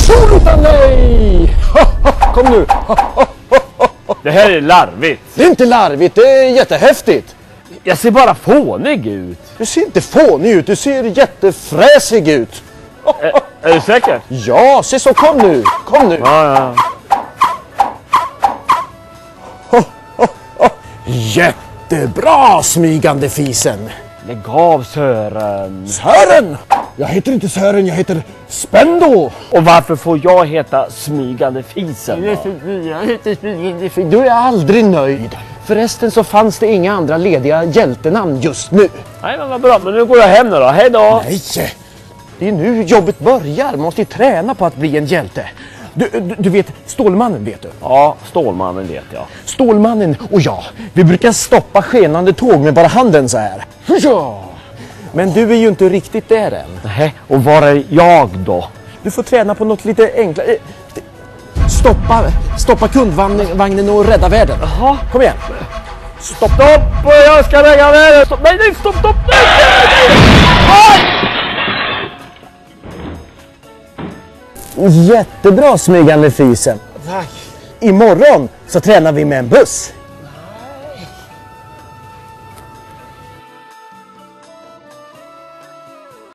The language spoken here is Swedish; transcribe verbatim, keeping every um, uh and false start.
Solota, nej! Kom nu! Det här är larvigt. Det är inte larvigt, det är jättehäftigt. Jag ser bara fånig ut. Du ser inte fånig ut, du ser jättefräsig ut. Är, är du säker? Ja, se så, kom nu, kom nu. Ja, ja. Jättebra, smygande fisen. Lägg av, Sören. Sören! Jag heter inte Sören, jag heter Spendo. Och varför får jag heta smygande fisen då? Jag heter smygande fisen. Du är aldrig nöjd. Förresten så fanns det inga andra lediga hjältenamn just nu. Nej, men vad bra. Men nu går jag hem nu då. Hej då! Nej, det är nu jobbet börjar. Man måste ju träna på att bli en hjälte. Du, du, du vet, Stålmannen vet du? Ja, Stålmannen vet jag. Stålmannen och jag, vi brukar stoppa skenande tåg med bara handen så här. Ja. Men du är ju inte riktigt där än. Nej, och var är jag då? Du får träna på något lite enklare. Stoppa, stoppa kundvagnen och rädda världen. Jaha. Kom igen. Stopp, stopp! Och jag ska lägga ner. Stopp. Nej, nej, stopp, stopp! Nej, nej, nej. Jättebra, smygande fisen. Tack. Imorgon så tränar vi med en buss.